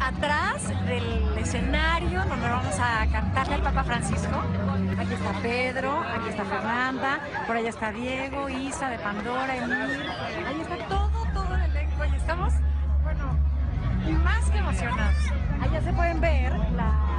atrás del escenario donde vamos a cantarle al Papa Francisco. Aquí está Pedro, aquí está Fernanda, por allá está Diego, Isa de Pandora, Emil. Ahí está todo el elenco y estamos, bueno, más que emocionados. Allá se pueden ver la